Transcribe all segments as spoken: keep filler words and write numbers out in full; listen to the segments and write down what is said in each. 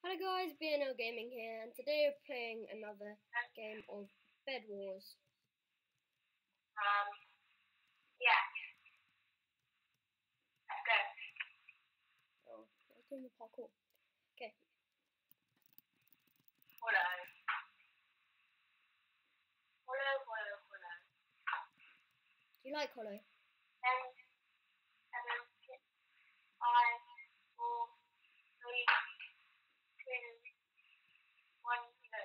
Hello guys, B N L Gaming here, and today we're playing another game of Bed Wars. Um, yeah. Let's go. Oh, I was doing the parkour. Okay. Hello. Hello, hello, hello. Do you like Hollow? Ten, seven, six, five, four, three, two, one, go.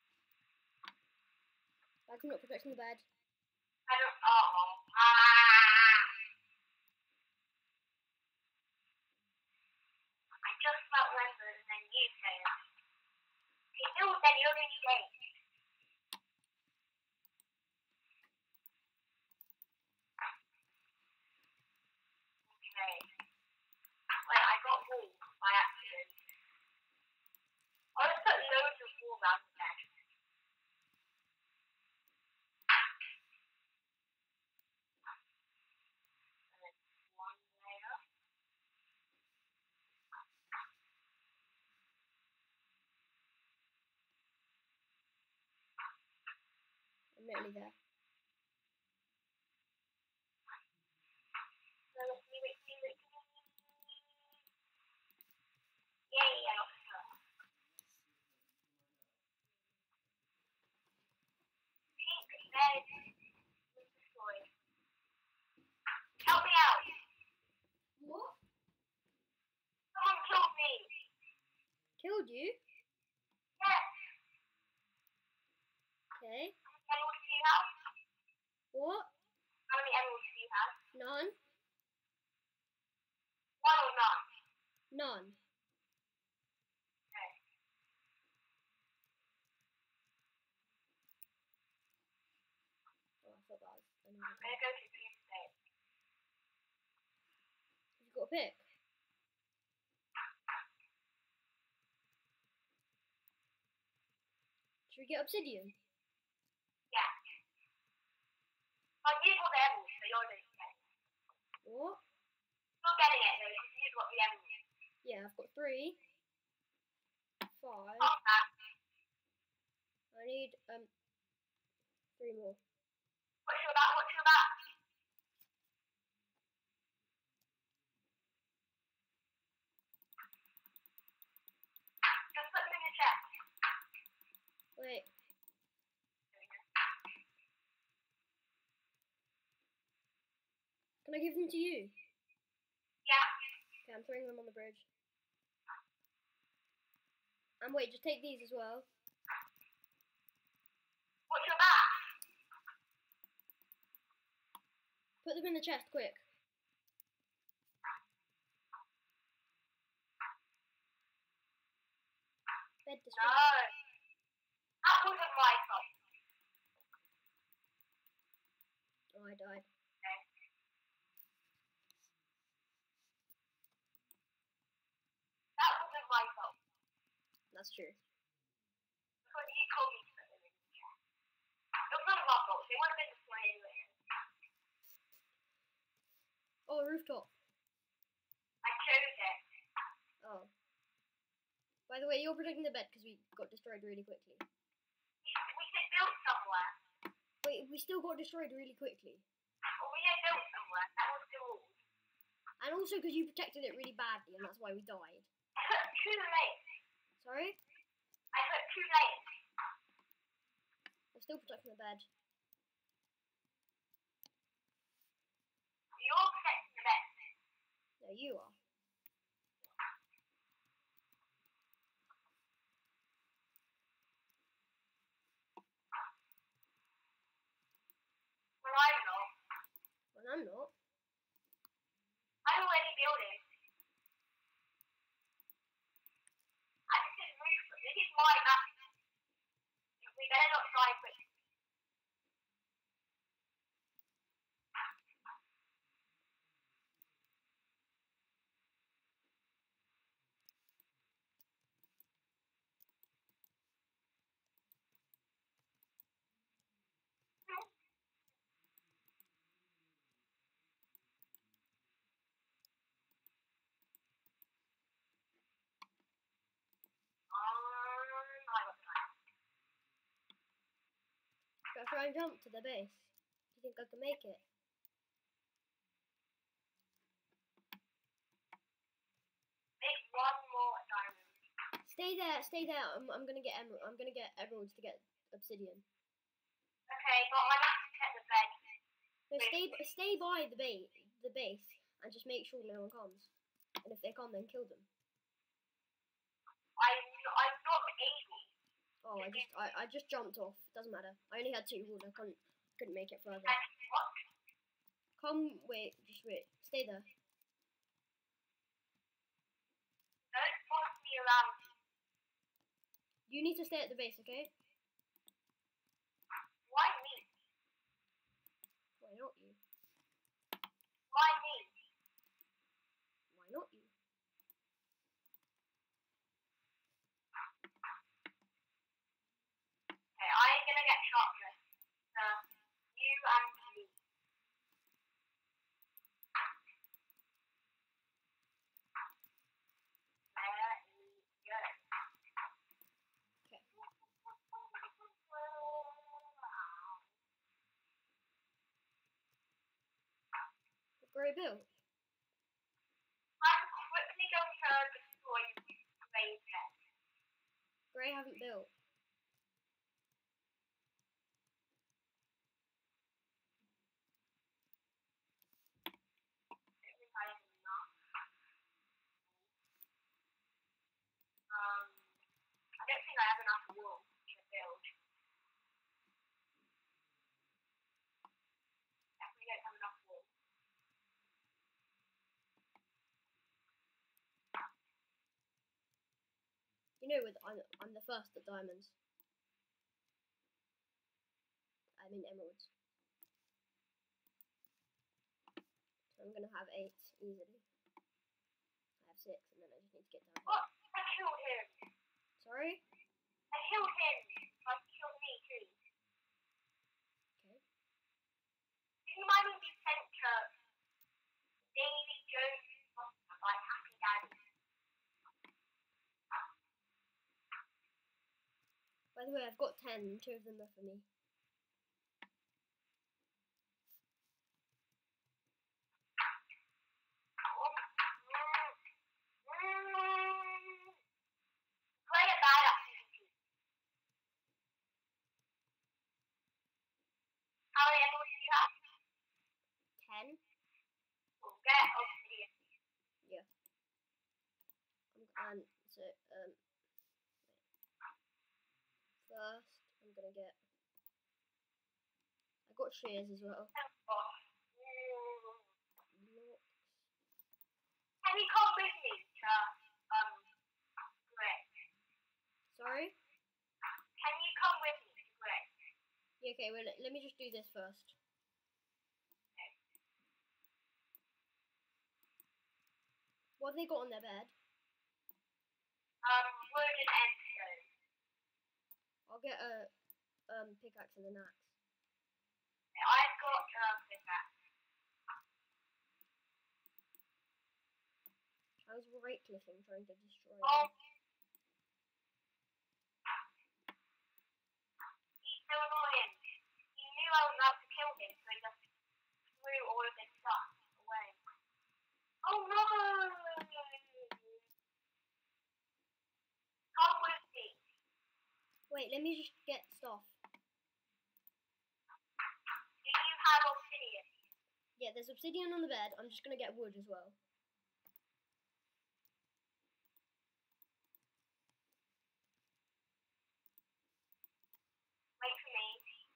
Like I'm not protecting the bed. I don't, oh, ah. I just felt remembered and then you say it. Okay, Bill said you're in today. Okay. Wait, I got wool by accident. I just put loads of wool around the bed. And then one layer. I'm nearly there. So, leave it, leave it, leave it. Yay, I got stuck. Pink bed was destroyed. Help me out! What? Someone killed me! Killed you? Yes! Okay. How many emeralds do you have? What? How many emeralds do you have? None? One or none? None. Okay. Oh, I thought that was I'm another gonna go to Tuesday. You've got a pick. Should we get obsidian? Yeah. Oh, you got the emeralds, so you're doing it. What? You're getting it though, because you've got the emeralds. Yeah, I've got three. Five. Oh, that. I need um three more. What's your back? What's your back? Just put them in your chest. Wait. Can I give them to you? Yeah. Okay, I'm throwing them on the bridge. And wait, just take these as well. What's your back? Put them in the chest, quick. Bed No. destroyed. That wasn't my fault. Oh, I died. That wasn't my fault. That's true. Because you told me to put them in the chest. It was none of our fault. They would have been destroyed anyway. Oh, rooftop. I chose it. Oh. By the way, you're protecting the bed because we got destroyed really quickly. We should, we should build somewhere. Wait, we still got destroyed really quickly. Well, we should build somewhere. That was the rule. And also because you protected it really badly, and that's why we died. I put two lanes. Sorry? I put two lanes. I'm still protecting the bed. You're protecting the bed. No, you are. Well, I'm not. Well, I'm not. I'm already building. And this is roof. This is my map. We better not die quick. try and jump to the base? Do you think I can make it? Make one more diamond. Stay there, stay there. I'm, I'm gonna get emer- I'm gonna get emeralds to get obsidian. Okay, but I have to check the bed. No, stay stay by the base, the base, and just make sure no one comes. And if they come, then kill them. I'm I'm not able. Oh, I just I, I just jumped off. Doesn't matter. I only had two wood. I couldn't couldn't make it further. And what? Come, wait, just wait. Stay there. Don't boss me around. You need to stay at the base, okay? Why me? Why not you? Why me? Why not you? Okay, I ain't gonna get chocolate. Uh, you and me. There we go. Okay. Grey Bill. I'm quickly going to destroy Gray's head. Grey haven't built. I don't think I have enough. Um, I don't think I have enough wool to build. Definitely don't have enough wool. You know, with I'm, I'm the first at diamonds. I mean emeralds. So I'm gonna have eight easily. I have six, and then I just need to get down here. What? I killed him. Sorry? I killed him. I killed me too. Okay. Can you mind me be sent to Davy Jones by Happy Daddy? By the way, I've got ten. Two of them are for me. Play a bad activity. How many emeralds do you have? Ten? We'll get obsidian. Yeah. I'm, and so um. Wait. First, I'm gonna get. I got shears as well. Blocks. Can you come with me to um Grey? Sorry? Can you come with me to Grey? Yeah, okay, well, let, let me just do this first. Okay. What have they got on their bed? Um, wood and endstone. I'll get a um pickaxe and an axe. I've got uh pickaxe. I was right clicking trying to destroy Oh. them. He's so annoying. He knew I was about to kill him, so he just threw all of his stuff away. Oh no! Come with me. Wait, let me just get stuff. Do you have obsidian? Yeah, there's obsidian on the bed. I'm just gonna get wood as well. Wait for me.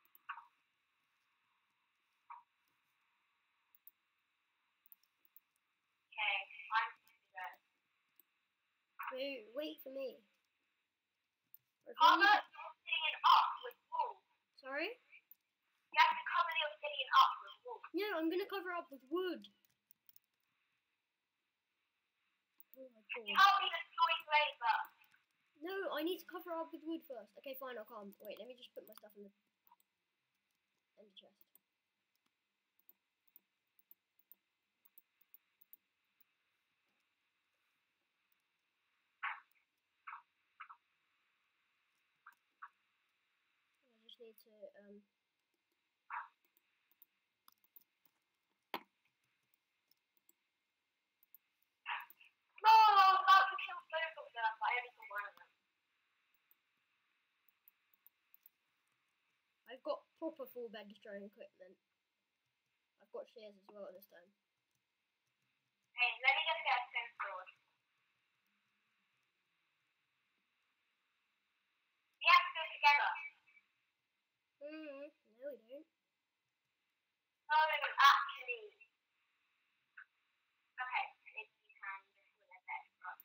Okay, I'm good. Wait, wait for me. Or if you Cover need to- the obsidian up with wool. Sorry? You have to cover the obsidian up with wool. No, I'm gonna cover up with wood. Oh my You god. help me destroy Grey first. No, I need to cover up with wood first. Okay, fine, I'll come. Wait, let me just put my stuff in the in the chest. I just need to um proper full bed destroying equipment. I've got shears as well this time. Hey, let me just get a stone sword. We have to go together. Mm, no, we don't. No, actually. Okay, maybe you can just win a bed, but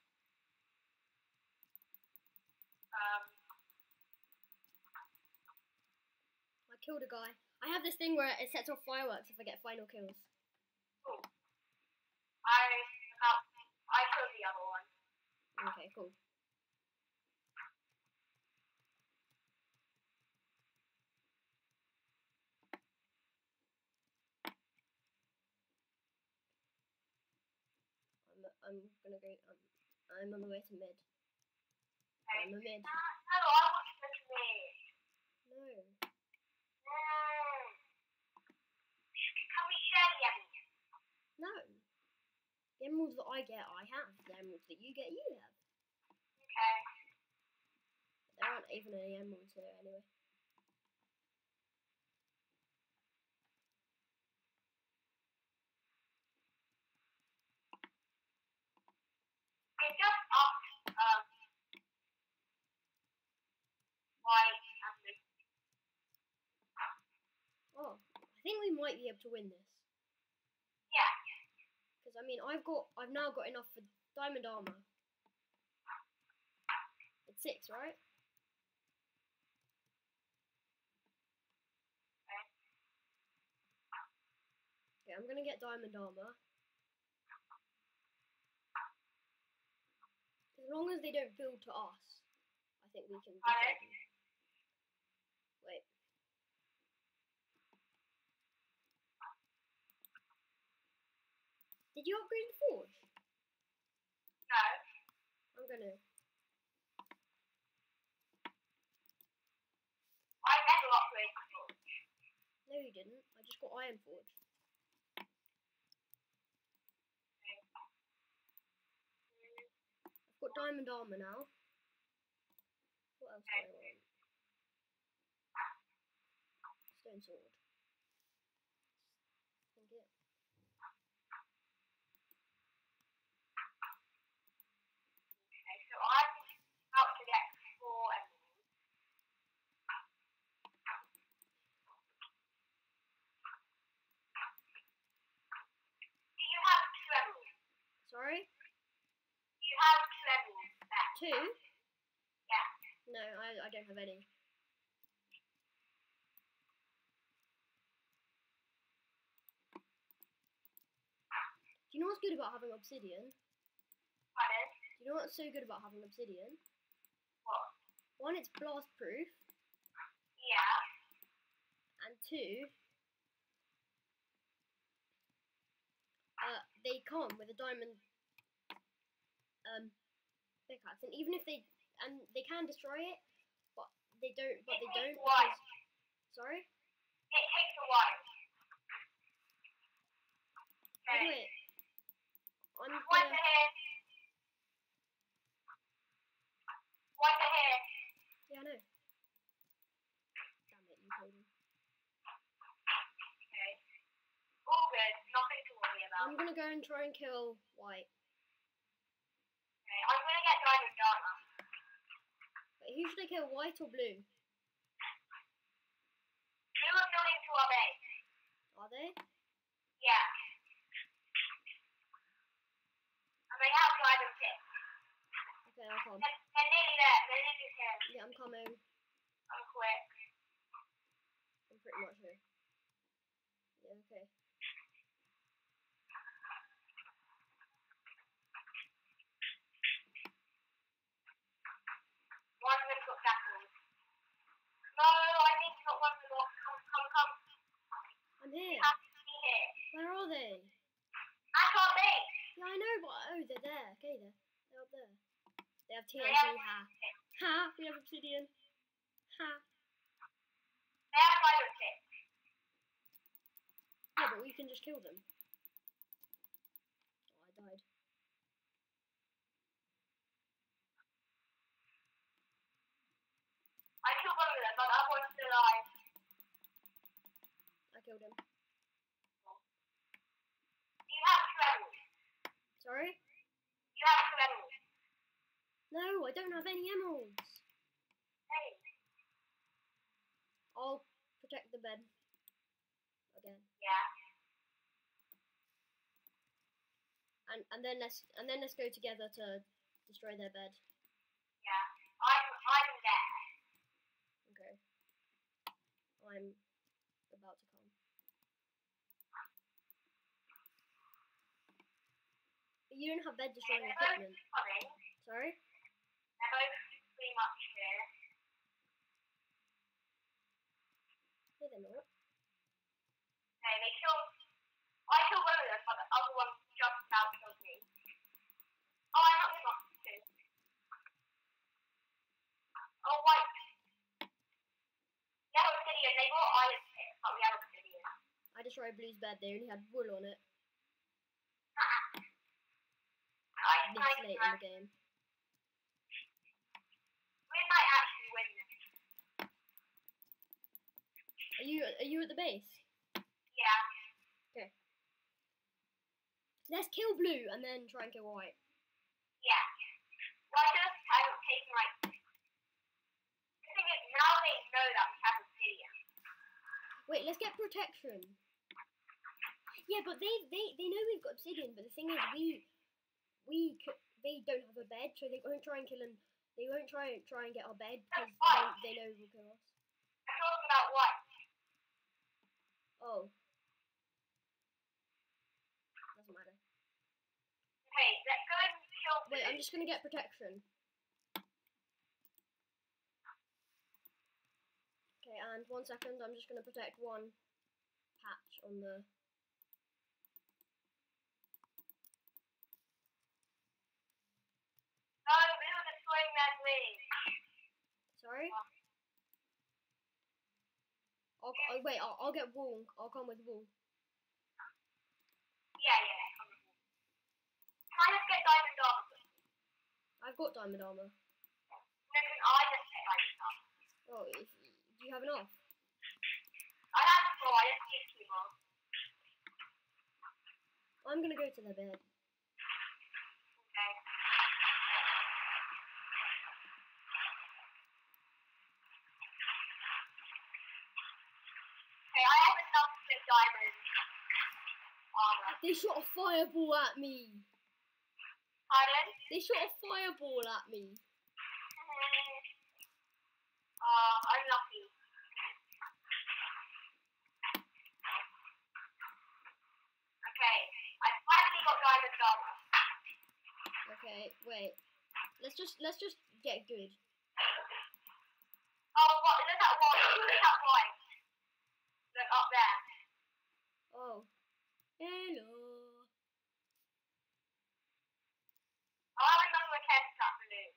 um I killed a guy. I have this thing where it sets off fireworks if I get final kills. cool. I oh, I killed the other one. Okay, cool. I'm, I'm gonna go. Um, I'm on the way to mid. Okay. I'm a mid. No, I want to look at mid. No. No. Can we share the emeralds? No. The emeralds that I get, I have. The emeralds that you get, you have. Okay. There aren't even any emeralds here anyway. It's just up, um, white and blue. Oh, I think we might be able to win this. Yeah. Because I mean, I've got, I've now got enough for diamond armor. It's six, right? Okay, I'm gonna get diamond armor. As long as they don't build to us, I think we can defend them. Wait. Did you upgrade the forge? No. I'm gonna. I never upgraded the forge. No, you didn't. I just got iron forge. I've got diamond armor now. What else do I want? Stone sword. I think it. Okay, so I'm about to get four emeralds. Do you have two emeralds? Sorry? Do you have two emeralds there? Two? Yeah. No, I, I don't have any. Do you know what's good about having obsidian? Pardon? Do you know what's so good about having obsidian? What? One, it's blast proof, Yeah. and two, uh, they come with a diamond um pickaxe, and even if they and they can destroy it, but they don't. But It they takes don't. a while. Because, sorry. It takes a while. By the Okay. way, I'm One gonna. to here. One to here. Yeah, I know. Damn it, you told me. Okay. All good. Nothing to worry about. I'm gonna go and try and kill white. Okay. I'm gonna get diamond armor. Wait, who should I kill, white or blue? Blue are building to our base. Are they? Yeah. And they have diamond tips. Okay, I'll come. They're, they're nearly there. They're nearly here. Yeah, I'm coming. I'm quick. I'm pretty much here. Yeah, okay. One of them got shackles. No, I think not one of them got. Come, come, come. I'm here. You have to be here. Where are they? At our base. Yeah, I know, but oh, they're there. Okay, they're they're up there. They have T N They T. have- Ha. Ha. We have obsidian. Ha. They have diamond tips. Yeah, but we can just kill them. Oh, I died. I killed one of them, but that one's still alive. killed him. You have two emeralds. Sorry? You have two emeralds. No, I don't have any emeralds. Hey. I'll protect the bed again. Yeah. And and then let's and then let's go together to destroy their bed. Yeah. I'm I'm there. Okay. I'm about to come. But you don't have bed destroying They're both equipment. coming. Sorry? They're both pretty much here. No, they're not. Okay, they killed. I killed one of them, but the other one just about killed me. Oh, I knocked him off too. Oh, white. Yeah, obsidian. They brought iron pit, but we have obsidian. I destroyed Blue's bed. They only had wool on it. Nice, This nice, late in nice. the game. We might actually win this. Are you are you at the base? Yeah. Let's kill Blue and then try and kill White. Yeah. Well, I just haven't taken like. The thing is, now they know that we have obsidian. Wait, let's get protection. Yeah, but they they they know we've got obsidian. But the thing is, we we c- they don't have a bed, so they won't try and kill and they won't try and try and get our bed because they, they know we'll kill us. I'm talking about what? Oh, doesn't matter. Okay, let's go and kill. Wait, I'm just gonna get protection. Okay, and one second, I'm just gonna protect one patch on the. No, we were destroying that wing. Sorry. I'll, oh, wait, I'll, I'll get wool. I'll come with wool. Yeah, yeah. Can I just get diamond armor? I've got diamond armor. No, can I just get diamond armor? Oh, if, do you have enough? I have four, I just need two more. I'm gonna go to their bed. Okay. Okay, I have enough to get diamond armor. They shot a fireball at me. Pardon? They shot a fireball at me. Uh, unlucky. Okay, I finally got diamond armor. Okay, wait. Let's just let's just get good. Oh, what? Look at white. Look at white. Look up there. Oh, hello. I have another attempt at blue.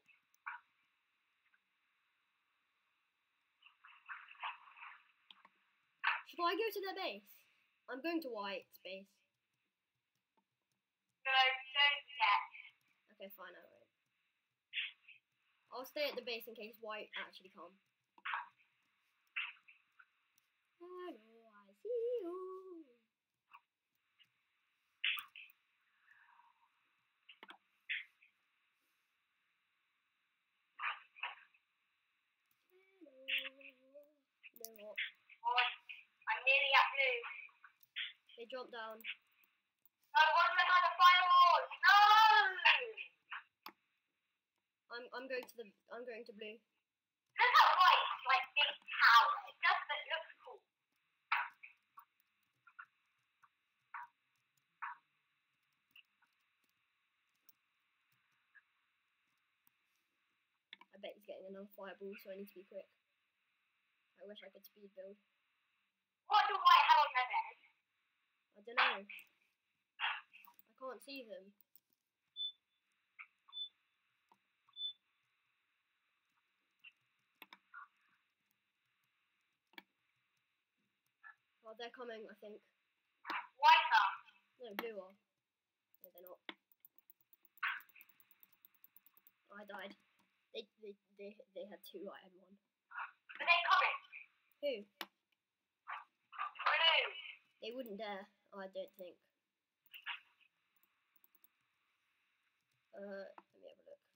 Should I go to their base? I'm going to White's base. No, don't yet. Okay, fine, I won't. I'll stay at the base in case White actually come. Hello, I see you. Hello. No, Oh, I'm nearly at blue. they dropped down. No, one of them has a fireball. No! I'm I'm going to the I'm going to Blue. Look at white's like big tower. It just it looks cool. I bet he's getting another fireball, so I need to be quick. I wish I could speed build. What do white have on their bed? I don't know. I can't see them. Oh, they're coming, I think. White are. No, blue are. No, they're not. Oh, I died. They, they, they, they had two, I had one. Are they coming? Who? Blue. They wouldn't dare. I don't think. Uh, let me have a look.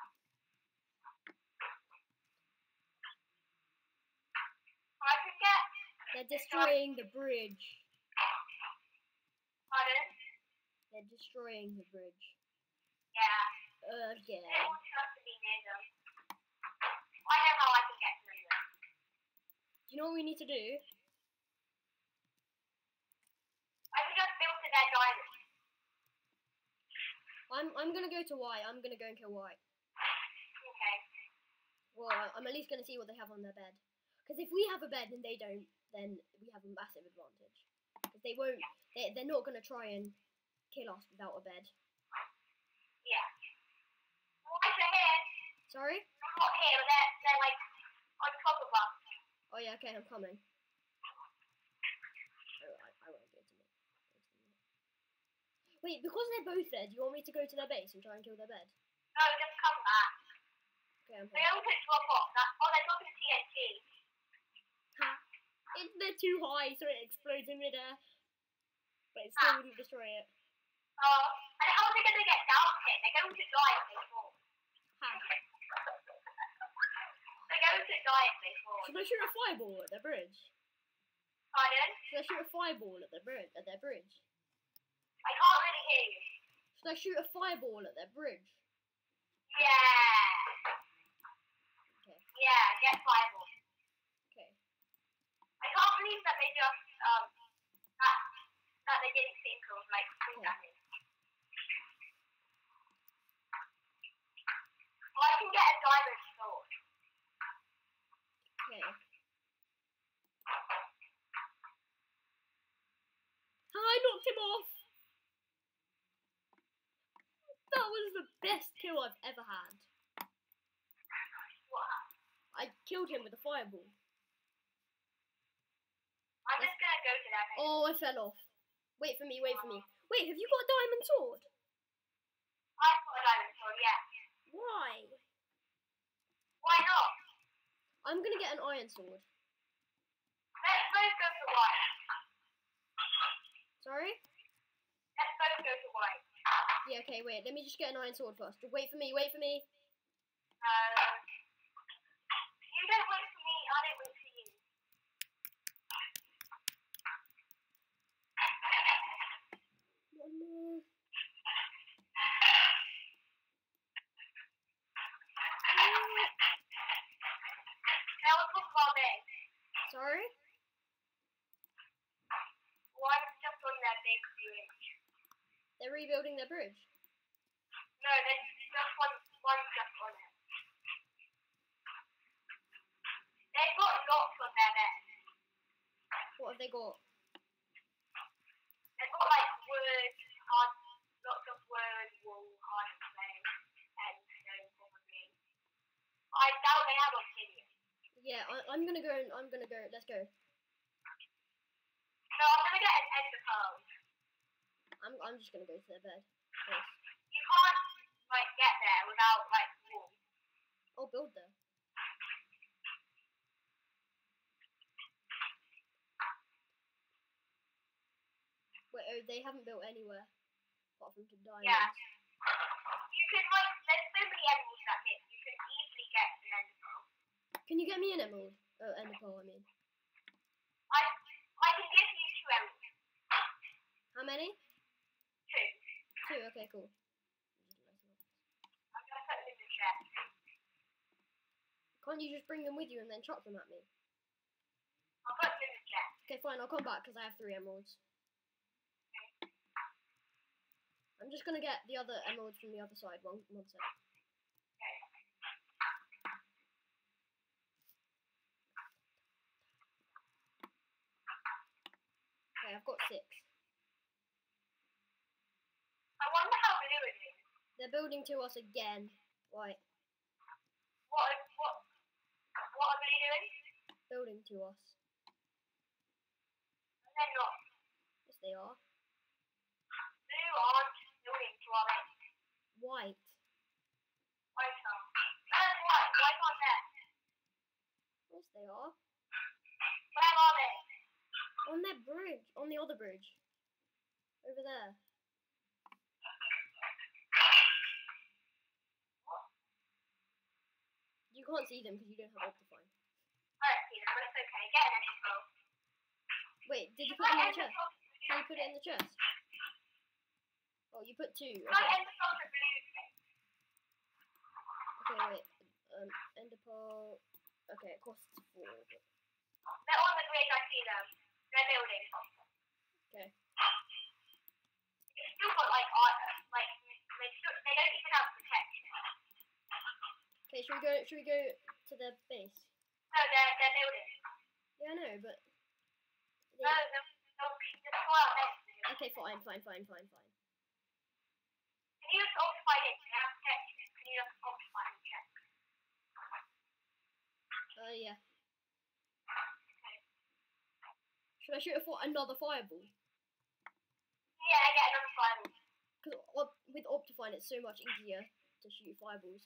I can get. They're destroying the bridge. Pardon? They're destroying the bridge. Yeah. Again. They all have to be near them. I know how I can get to them. Do you know what we need to do? I can just build to their diamond. I'm I'm gonna go to Y. I'm gonna go and kill Y. Okay. Well, I- I'm at least gonna see what they have on their bed. Because if we have a bed and they don't, then we have a massive advantage. Because they won't. They they're not gonna try and kill us without a bed. Yeah. Why they're here? Sorry? They're not here, but they're, they're like on top of us. Oh yeah. Okay, I'm coming. Oh, I, I won't go to them. Wait, because they're both there, do you want me to go to their base and try and kill their bed? No, just come back. Okay, I'm They fine. all could drop off. That, oh, they're dropping T N T. It, they're too high, so it explodes in midair. But it still wouldn't destroy it. Oh, and how are they going to get down here? They're going to die if they fall. Ha. They're going to die if they fall. Should I shoot a fireball at their bridge? Pardon? Should I shoot a fireball at their bridge? At their bridge? I can't really hear you. Should I shoot a fireball at their bridge? Yeah. Okay. Yeah, get fireball. Okay. I can't believe that they just, um, that, that they didn't think of, like, full Yeah. damage. Well, I can get a diamond sword. Okay. I knocked him off. That was the best kill I've ever had. What? I killed him with a fireball. I'm just gonna go to that base. Oh, I fell off. Wait for me, wait for me. Wait, have you got a diamond sword? I've got a diamond sword, yeah. Why? Why not? I'm gonna get an iron sword. Let's both go to white. Sorry? Let's both go to white. Yeah, okay, wait. Let me just get an iron sword first. Wait for me, wait for me. Uh, you don't wait for me, I don't wait for you. One more. Now we'll talk about this. Sorry? One's just on that big bridge. They're rebuilding their bridge. No, there's just one, one's just on it. They've got lots on their bed. What have they got? They've got like wood, hard, lots of wood, wool, hard clay, and stone probably. I doubt they have obsidian. Yeah, I, I'm gonna go. and- I'm gonna go. Let's go. No, I'm gonna get an ender pearl. I'm. I'm just gonna go to their bed. First. You can't like get there without like wool. I'll build there. Wait, oh, they haven't built anywhere apart from to diamonds. Yeah. You can like, there's so many emeralds that hit. You can easily get an ender pearl. Can you get me an emerald? Oh, ender pearl, I mean. I I can give you two emeralds. How many? Two. Two. Okay, cool. I'm gonna put them in the chest. Can't you just bring them with you and then chuck them at me? I'll put them in the chest. Okay, fine. I'll come back because I have three emeralds. I'm just gonna get the other emeralds from the other side. One, one sec. Okay, I've got six. I wonder how blue it is. They're building to us again. Right, What what what are they doing? building to us. They're not. Yes, they are. Blue aren't building to our base. White. White are. Where's white? White aren't there. Yes, they are. Where are they? On that bridge. On the other bridge. Over there. You can't see them because you don't have Optifine. I don't see them, but it's okay. Get an ender pearl. Wait, did you My put them in the ender chest? pearls are Did you put it in the chest? Oh, you put two. My Okay, ender pearls are blue. okay wait. Um, Ender pearl. Okay, it costs four. But... They're on the bridge, I see them. They're building. Okay. It's still got like art, like they still, they don't even have protection. Okay, should we go? Should we go to their base? No, they're they're building. Yeah, I know, but. No, they're, they're, they're far out there. Okay, fine, fine, fine, fine, fine. Can you just occupy it? Can you have protection? Can you just occupy and check? Uh, yeah. Should I shoot it for another fireball? Yeah, get another fireball. Because op with Optifine, it's so much easier to shoot fireballs.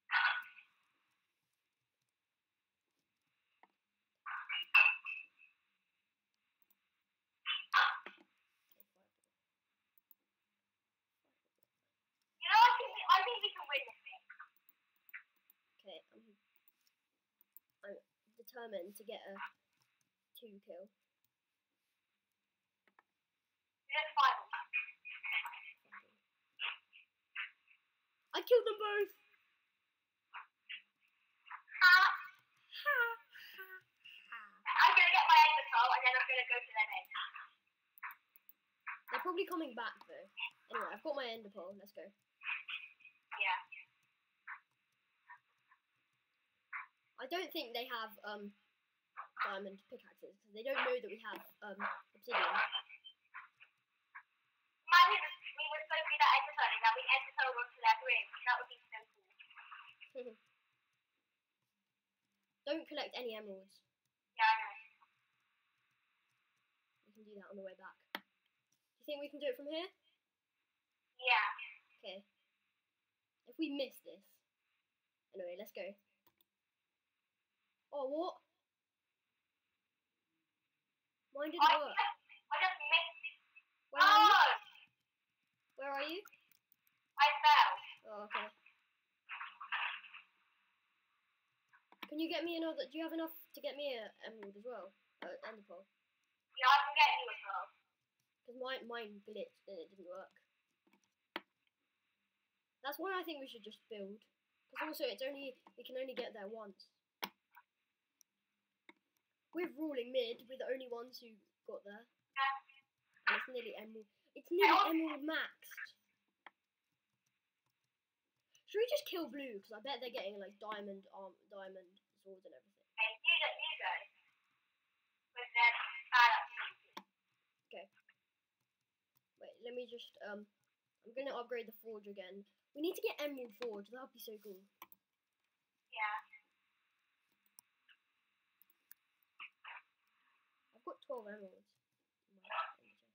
You know, I think we, I think we can win this thing. Okay, I'm, I'm determined to get a two kill. Just fireball. I killed them both! Ah. I'm gonna get my ender pearl and then I'm gonna go to their base. They're probably coming back though. Anyway, I've got my ender pearl, let's go. Yeah. I don't think they have um diamond pickaxes because they don't know that we have um obsidian. Imagine if we were so good at ender pearling that we ender pearled onto their bridge. That would be so cool. Don't collect any emeralds. Yeah, I know. We can do that on the way back. Do you think we can do it from here? Yeah. Okay. If we miss this. Anyway, let's go. Oh, what? Mine didn't I work. just, I just missed. Where are you? Oh! Where are you? I fell. Oh, okay. Can you get me another? Do you have enough to get me a emerald as well? Uh, ender pearl. Yeah, I can get you a pearl. Because mine, mine glitched and it didn't work. That's why I think we should just build. Because also it's only, we can only get there once. We're ruling mid, we're the only ones who got there. Yeah. And it's nearly emerald. It's nearly emerald maxed. Should we just kill blue? Because I bet they're getting like diamond arm, diamond swords and everything. Okay, you go, you go. With them, bad at Okay. Wait, let me just um. I'm gonna upgrade the forge again. We need to get emerald forge. That would be so cool. Yeah. I've got twelve emeralds. In my in the chest.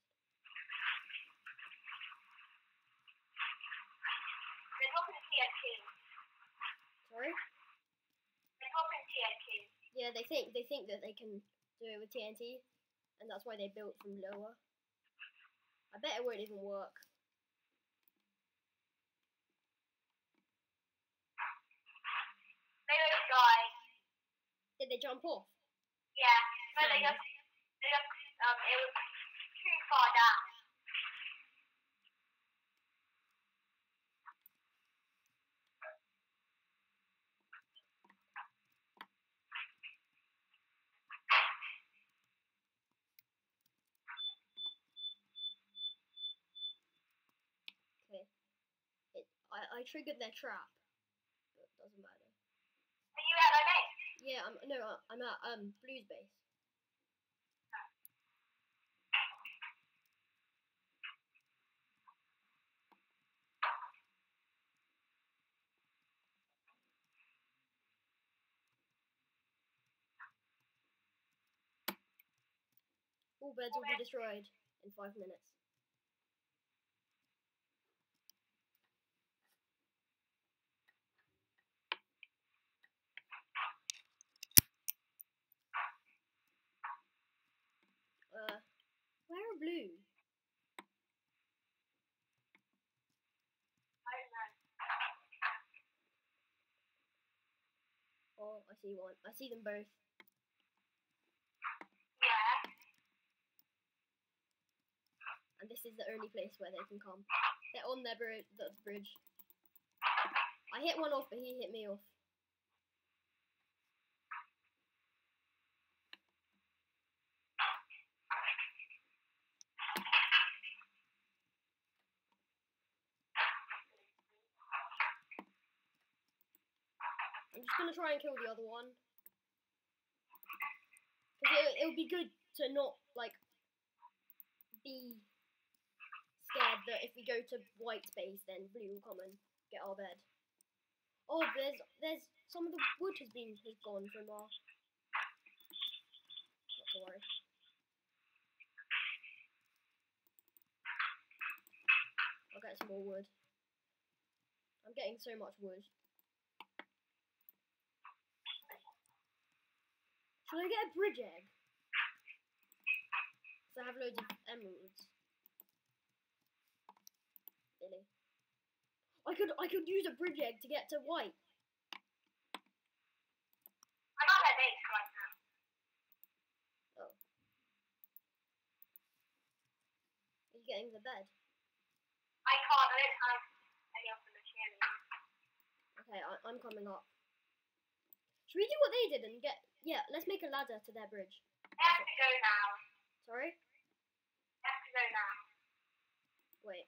They're dropping T N T. Sorry. They're dropping T N T. Yeah, they think they think that they can do it with T N T, and that's why they built from lower. I bet it won't even work. They just died. Did they jump off? Yeah. No, they Yeah. just, they just, um, it was too far down. Okay. It. I I triggered their trap, but it doesn't matter. Are you at their base? Yeah, I'm no, uh, I'm at um Blue's base. All beds will be destroyed in five minutes. Uh, Oh, I see one. I see them both. Yeah. And this is the only place where they can come. They're on their bri- the bridge. I hit one off, but he hit me off. I'm just gonna try and kill the other one. Because it, it would be good to not, like, be scared that if we go to white space, then blue will come and get our bed. Oh, there's, there's, some of the wood has been, has gone from our, not to worry. I'll get some more wood. I'm getting so much wood. Should I get a bridge egg? Because I have loads of emeralds. Really? I could I could use a bridge egg to get to white. I'm at their base right now. Oh. Are you getting the bed? I can't, I don't have any of the materials. Okay, I, I'm coming up. Should we do what they did and get... Yeah, let's make a ladder to their bridge. They have to go now. Sorry? They have to go now. Wait.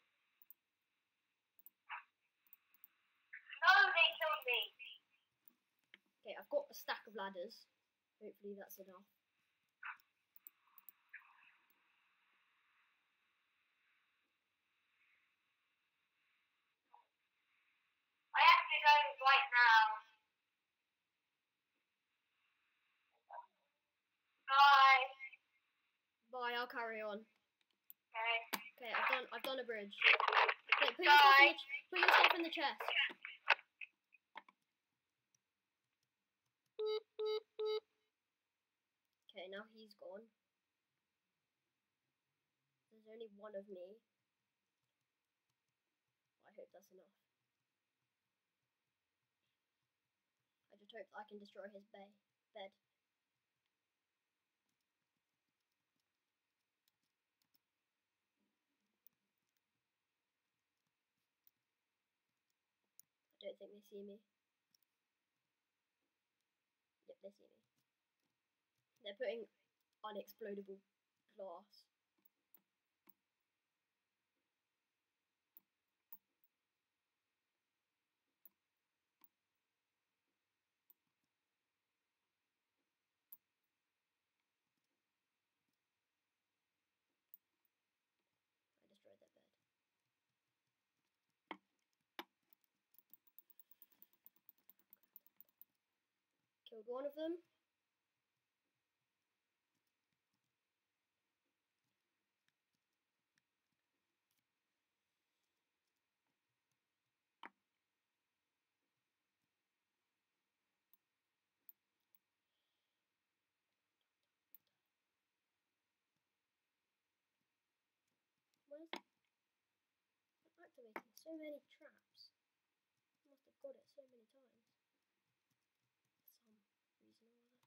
No, they killed me. Okay, I've got a stack of ladders. Hopefully that's enough. I have to go right now. Bye. Bye, I'll carry on. Okay. Okay, I've done I've done a bridge. Okay, put your stuff in the, ch- put your stuff in the chest. Okay, now he's gone. There's only one of me. I hope that's enough. I just hope that I can destroy his bay bed. I don't think they see me. Yep, they see me. They're putting unexplodable glass. I destroyed their bed. Killed one of them. Where's I'm activating so many traps? I must have got it so many times. For some reason or other.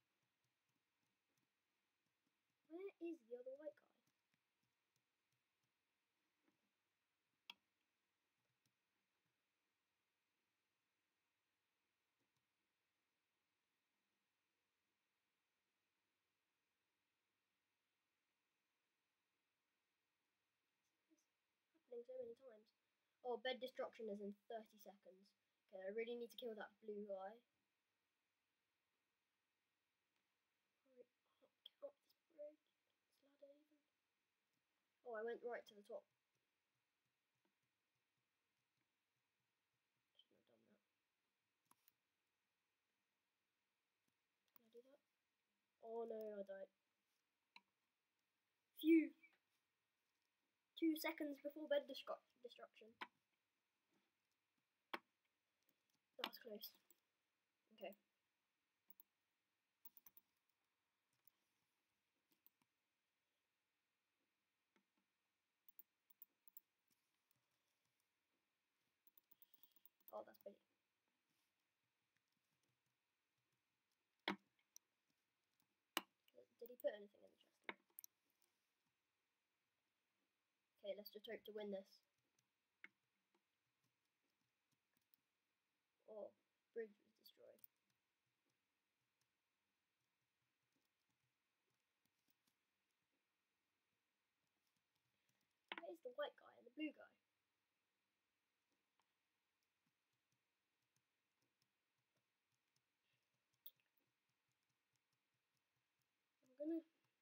Where is the other white guy? Happening so many times. Oh, bed destruction is in thirty seconds. Okay, I really need to kill that blue guy. Hurry up, get up this bridge. This ladder even. Oh, I went right to the top. Shouldn't have done that. Can I do that? Oh no, I died. Phew. Two seconds before bed destru destruction. That was close. Okay. Oh, that's pretty. actually put anything in the chest. Okay, let's just hope to win this. Oh, bridge was destroyed. Where's the white guy and the blue guy? I'm gonna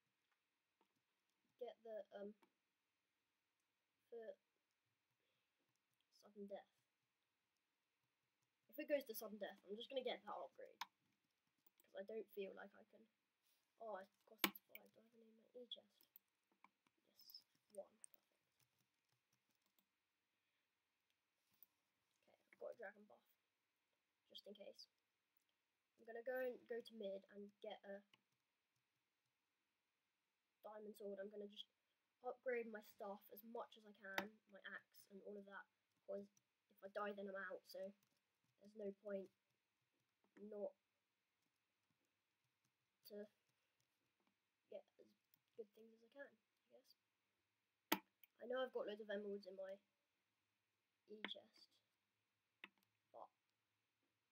get the um for sudden death. If it goes to sudden death, I'm just gonna get that upgrade because I don't feel like I can. Oh, it costs five. Do I have any in my e chest? Yes, one. Perfect. Okay, I've got a dragon buff just in case. I'm gonna go and go to mid and get a diamond sword. I'm gonna just upgrade my stuff as much as I can, my axe and all of that, because if I die then I'm out, so there's no point not to get as good things as I can, I guess. I know I've got loads of emeralds in my e chest.